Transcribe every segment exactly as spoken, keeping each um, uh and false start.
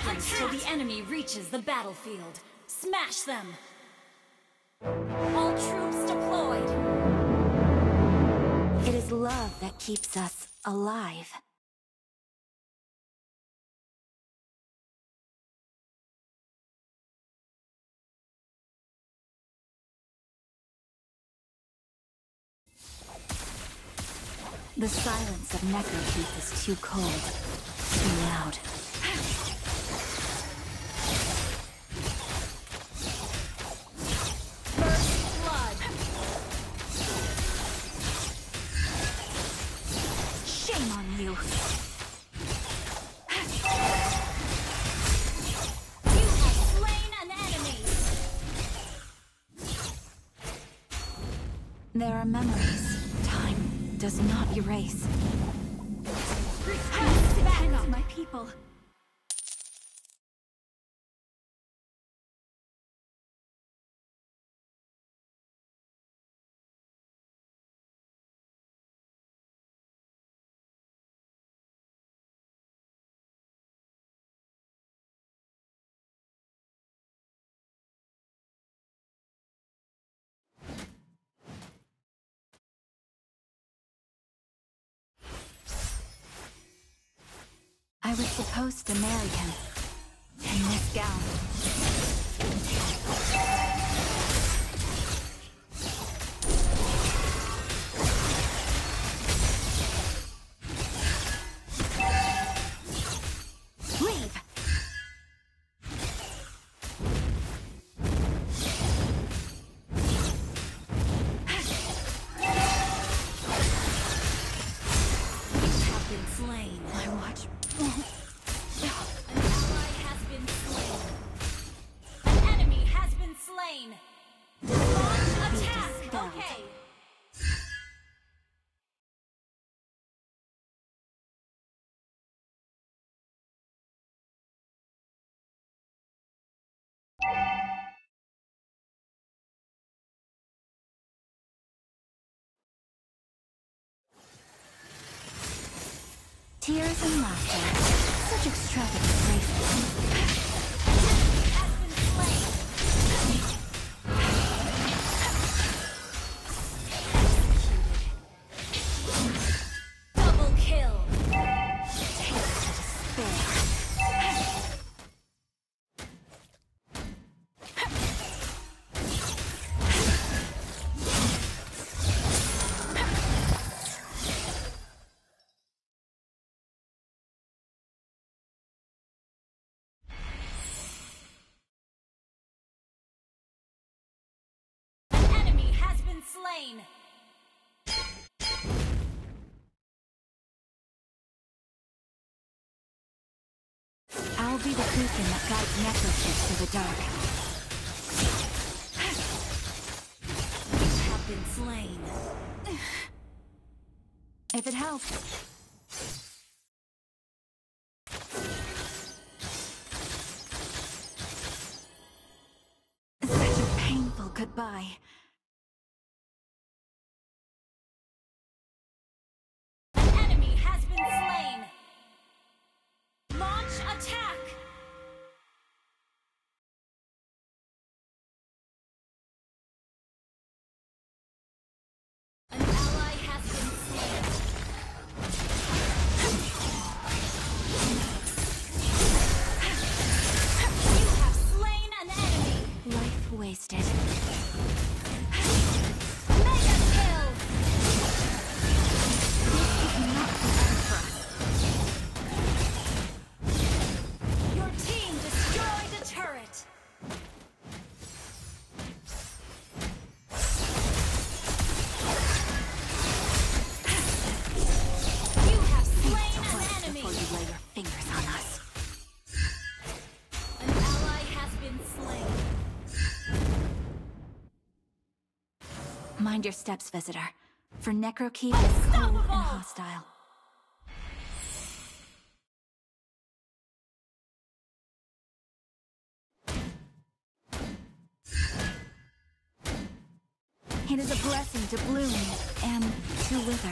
seconds till the enemy reaches the battlefield. Smash them! All troops deployed! It is love that keeps us alive. The silence of Necrokeep is too cold, too loud. First blood! Shame on you! You have slain an enemy! There are memories time does not erase. Back up, my people! I was supposed to marry him in this gown. Leave! You have been slain. My watch. An ally has been slain. An enemy has been slain. Launch attack. dispelled. Okay. Tears and laughter. Such extravagant graces. Has been slain. Double kill. Taste the despair. An enemy has been slain. I'll be the beacon that guides Necrokeep through the dark. You have been slain. If it helps. Such a painful goodbye. An enemy has been slain. Launch attack. An ally has been slain. You have slain an enemy. Life wasted. Mega kill. This is not the time for us. Your team destroyed a turret. You have slain an Twice enemy. before you lay your fingers on us. An ally has been slain. Mind your steps, visitor. For Necrokeep is cold and Unstoppable! hostile. It is a blessing to bloom and to wither.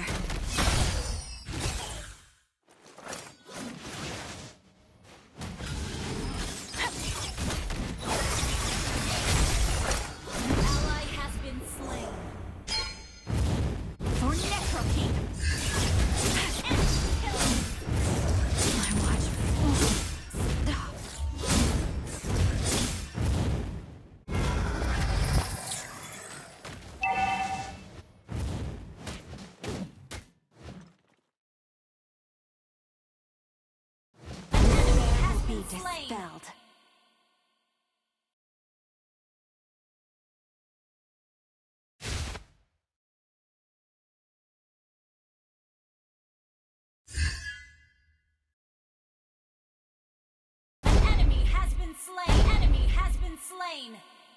be slain. dispelled. An enemy has been slain. Enemy has been slain.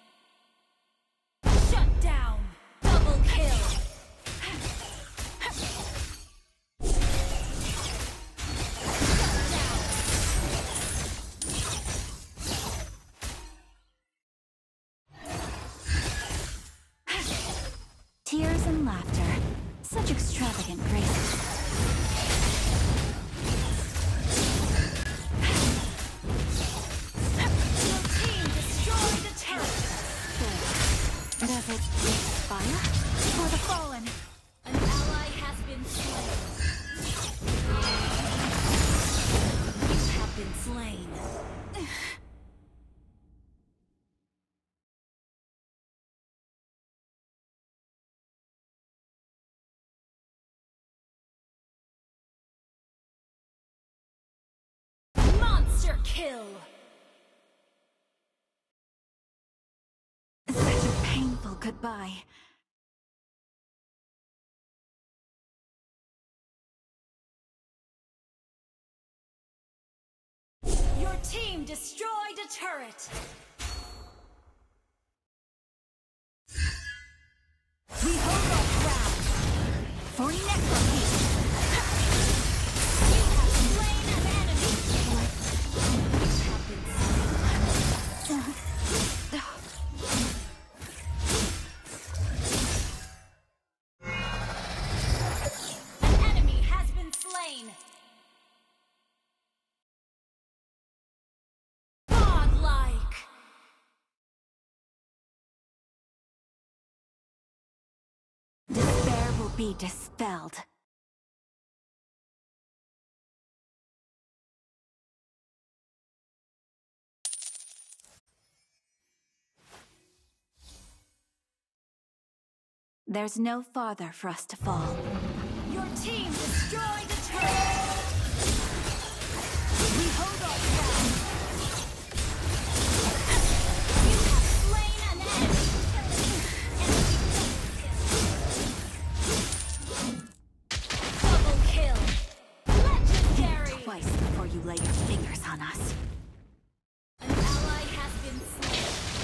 Shut down. Double kill. Tears and laughter. Such extravagant graces. Your team destroyed the turret. Does it inspire? For the fallen. An ally has been slain. You have been slain. Monster kill. Such a painful goodbye. Your team destroyed a turret. We hold our ground. For necropsy. You have slain an enemy. You have been slain. An enemy has been slain. Godlike. Despair will be dispelled. There's no farther for us to fall. Your team destroyed the turret. We hold our ground. You have slain an enemy. Double kill. Legendary. Twice before you lay your fingers on us. An ally has been slain.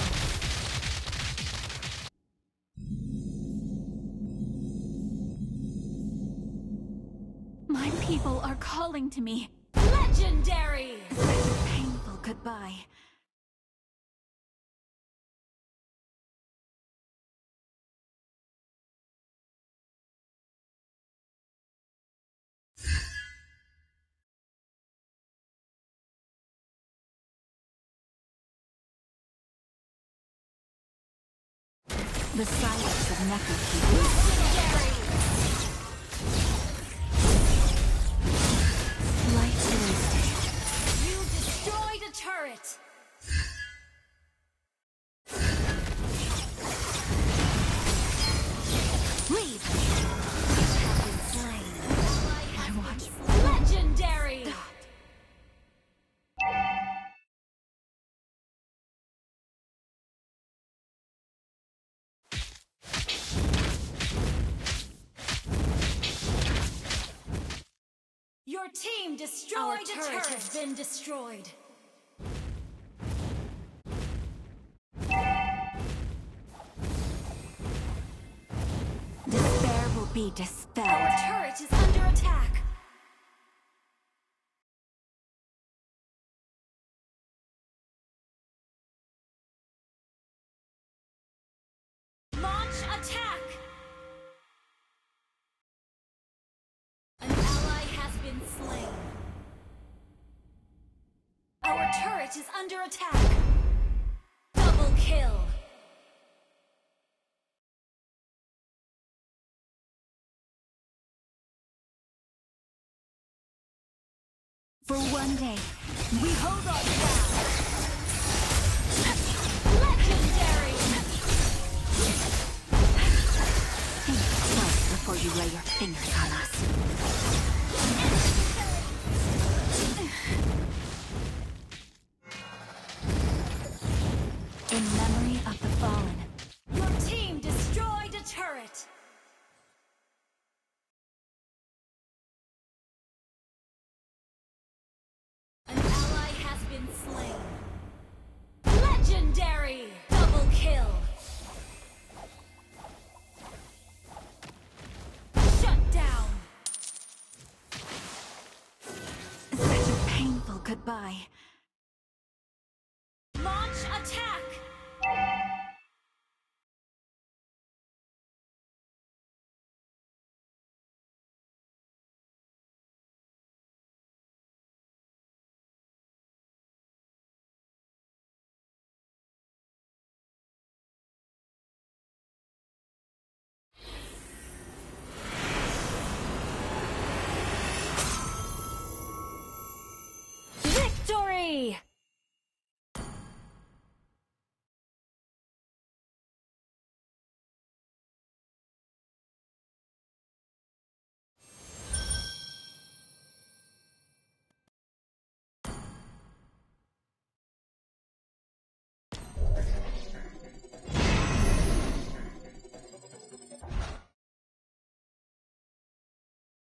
My people are calling to me. Legendary. Painful goodbye. The silence of Necropsy. Legendary. Life wasted. You destroyed a turret. Leave! Have been slain. I watch. Legendary. Your team destroyed Our a turret turret. has been destroyed. Despair will be dispelled. Our turret is under attack. Launch attack. An ally has been slain. Our turret is under attack. Double kill. For one day, We hold our ground. Legendary. think twice before you lay your fingers on us. by.